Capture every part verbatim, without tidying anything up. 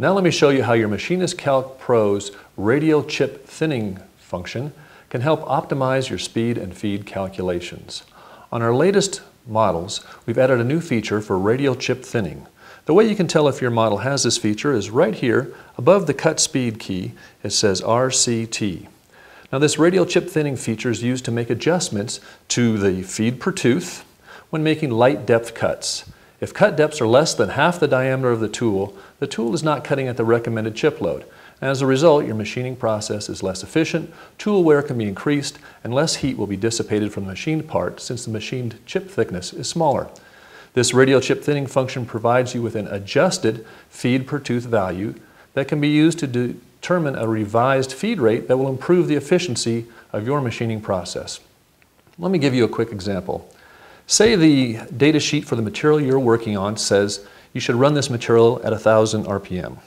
Now let me show you how your Machinist Calc Pro's radial chip thinning function can help optimize your speed and feed calculations. On our latest models, we've added a new feature for radial chip thinning. The way you can tell if your model has this feature is right here above the cut speed key. It says R C T. Now this radial chip thinning feature is used to make adjustments to the feed per tooth when making light depth cuts. If cut depths are less than half the diameter of the tool, the tool is not cutting at the recommended chip load. As a result, your machining process is less efficient, tool wear can be increased, and less heat will be dissipated from the machined part since the machined chip thickness is smaller. This radial chip thinning function provides you with an adjusted feed per tooth value that can be used to determine a revised feed rate that will improve the efficiency of your machining process. Let me give you a quick example. Say the data sheet for the material you're working on says you should run this material at one thousand R P M.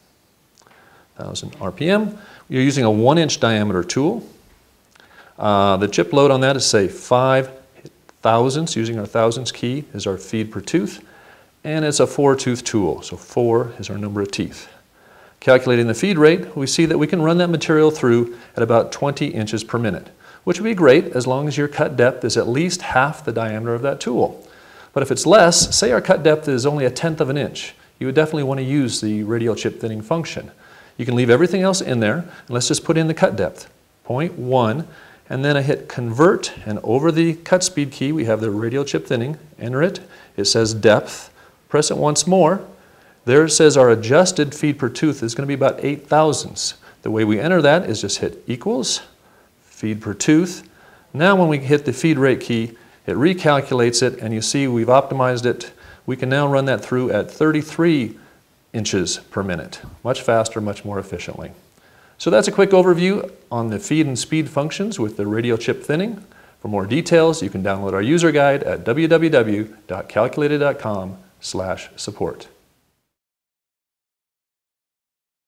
one thousand R P M. You're using a one inch diameter tool. Uh, the chip load on that is, say, five thousandths, using our thousandths key is our feed per tooth, and it's a four tooth tool, so four is our number of teeth. Calculating the feed rate, we see that we can run that material through at about twenty inches per minute, which would be great as long as your cut depth is at least half the diameter of that tool. But if it's less, say our cut depth is only a tenth of an inch, you would definitely want to use the radial chip thinning function. You can leave everything else in there, and let's just put in the cut depth, zero point one, and then I hit convert, and over the cut speed key we have the radial chip thinning. Enter it. It says depth. Press it once more. There it says our adjusted feed per tooth is going to be about eight thousandths. The way we enter that is just hit equals, feed per tooth. Now when we hit the feed rate key, it recalculates it, and you see we've optimized it. We can now run that through at thirty-three inches per minute. Much faster, much more efficiently. So that's a quick overview on the feed and speed functions with the radial chip thinning. For more details, you can download our user guide at w w w dot calculated dot com slash support.